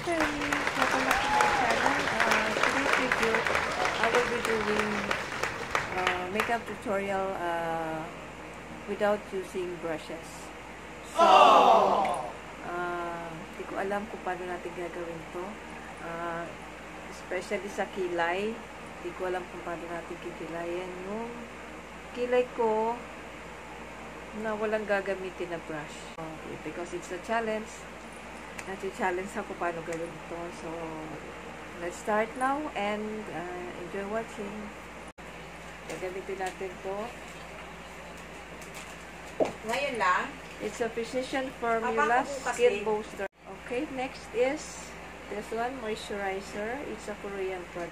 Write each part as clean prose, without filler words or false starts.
Fairies! Welcome back to my channel. Today's video, I will be doing makeup tutorial without using brushes. So, hindi ko alam kung paano natin gagawin to. Especially sa kilay. Hindi ko alam kung paano natin kikilayan yung kilay ko na walang gagamitin na brush. Because it's a challenge. Nati-challenge ako paano gawin ito. So, let's start now and enjoy watching. Gagamitin natin to. Ngayon lang? It's a Precision Formula Skin Booster. Okay, next is this one, moisturizer. It's a Korean product.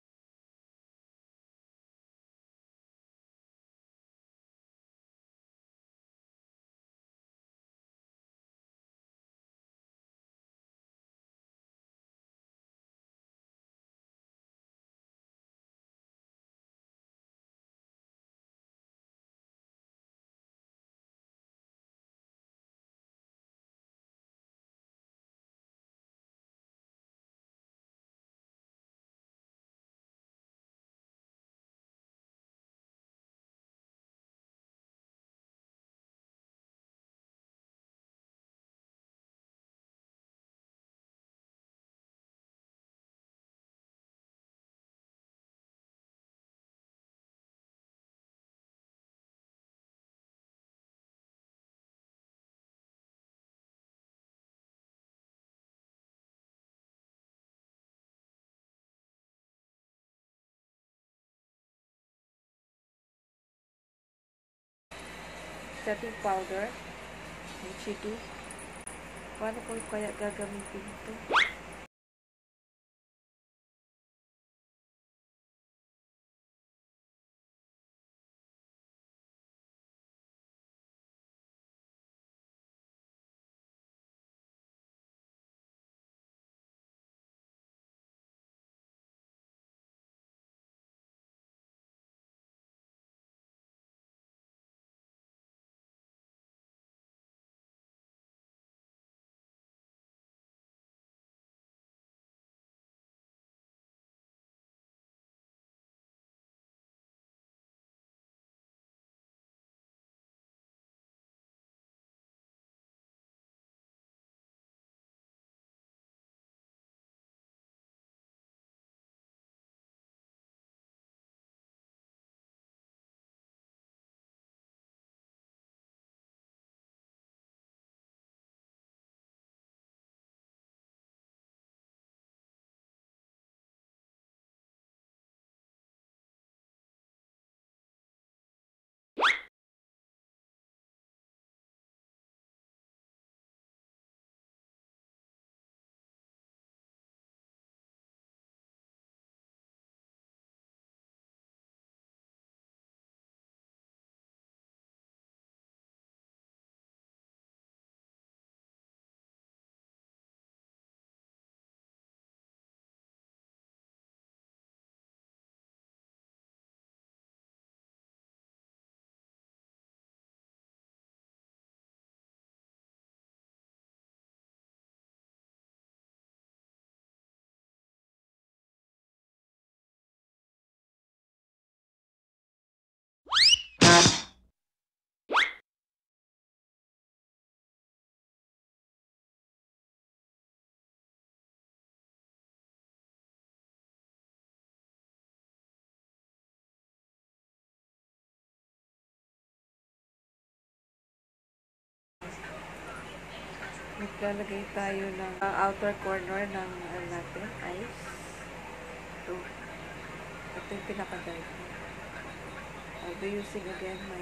Setting powder. Chidi. Paano ko kaya gagamitin ito? Naglalagay tayo ng outer corner ng natin, eyes. Ito yung pinaka-dark. I'll be using again my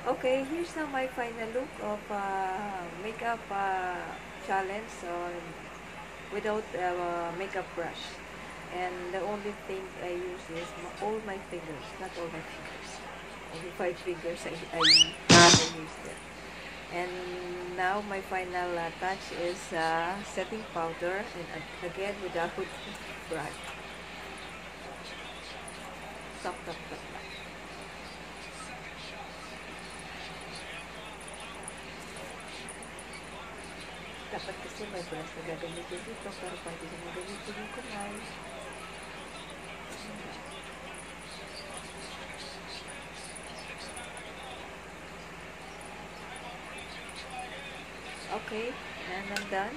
Okay, here's now my final look of makeup challenge without makeup brush. And the only thing I use is all my fingers, not all my fingers. Only 5 fingers I used it. And now my final touch is setting powder, and again without brush. Tap, tap, tap. Dapat kasi may brush na gagamitin dito, pero pwede naman gamitin yung kamay. Okay, and I'm done.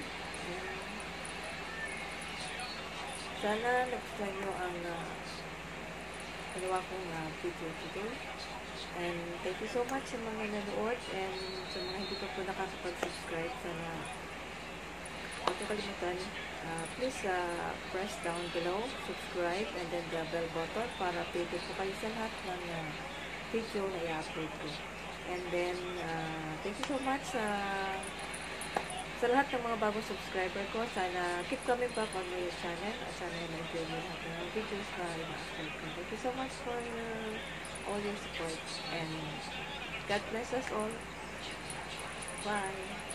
Sana nagustuhan nyo ang ginawa kong video today. And thank you so much sa mga nanood, and sa mga hindi pa po nakakapag-subscribe, sana huwag niyo kalimutan, please press down below, subscribe, and then the bell button para updated po kayo sa lahat ng video na i-upload ko. And then, thank you so much sa lahat ng mga bagong subscriber ko. Sana keep coming back on my channel, at sana na-enjoy nyo lahat ng videos na i-upload ko. Thank you so much for all your support, and God bless us all. Bye!